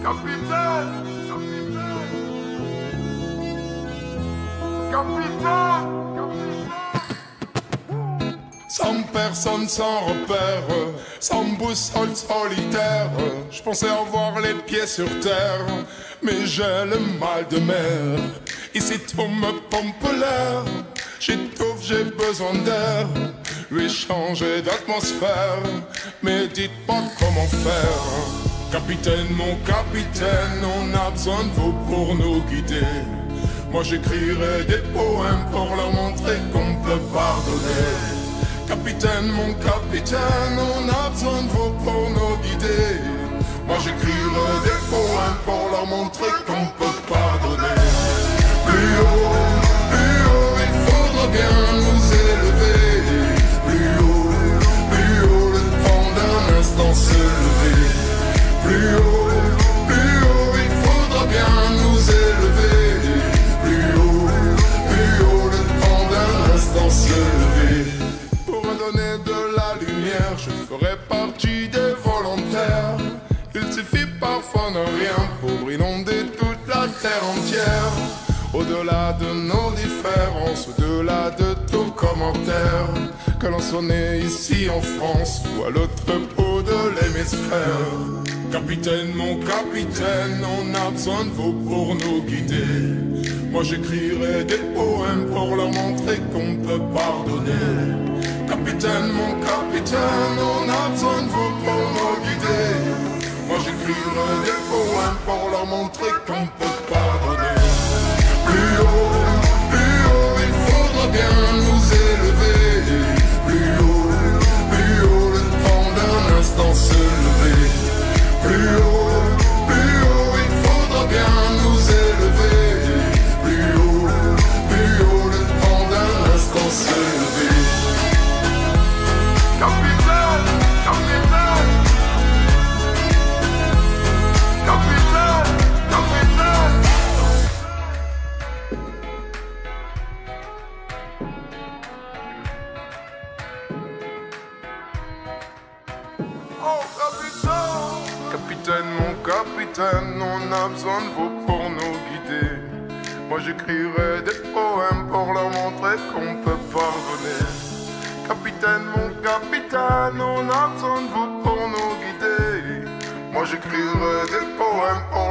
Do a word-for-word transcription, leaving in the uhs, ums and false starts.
Capitaine, capitaine, capitaine, capitaine. Sans personne, sans repère, sans boussole solitaire, je pensais avoir les pieds sur terre, mais j'ai le mal de mer. Ici tout me pompe l'air, j'étouffe, j'ai besoin d'air, lui changer d'atmosphère, mais dites-moi comment faire. Capitaine, mon capitaine, on a besoin de vous pour nous guider. Moi j'écrirai des poèmes pour leur montrer qu'on peut pardonner. Capitaine, mon capitaine, on a besoin de vous pour nous guider. Moi j'écrirai des poèmes pour leur montrer qu'on peut pardonner. Plus haut, plus haut, il faudra bien nous élever. Plus haut, plus haut, le temps d'un instant se lever. Plus haut, plus haut, il faudra bien nous élever. Plus haut, plus haut, le temps d'un instant se lever. Pour me donner de la lumière, je ferai partie des volontaires. Il suffit parfois de rien pour inonder toute la terre entière. Au-delà de nos différences, au-delà de tout commentaire, que l'on soit né ici en France ou à l'autre bout de l'hémisphère. Capitaine, mon capitaine, on a besoin de vous pour nous guider. Moi j'écrirai des poèmes pour leur montrer qu'on peut pardonner. Capitaine, mon capitaine, on a besoin de vous pour nous guider. Moi j'écrirai des poèmes pour leur montrer qu'on peut pardonner. Plus haut, plus haut, il faudra bien nous élever. Plus haut, plus haut, le temps d'un instant se lever. Plus haut, plus haut, il faudra bien nous élever. Plus haut, plus haut, le temps d'un instant se lever. Capitaine, capitaine, capitaine, capitaine. Oh, capitaine. Capitaine, mon capitaine, on a besoin de vous pour nous guider. Moi j'écrirai des poèmes pour leur montrer qu'on peut pardonner. Capitaine, mon capitaine, on a besoin de vous pour nous guider. Moi j'écrirai des poèmes pour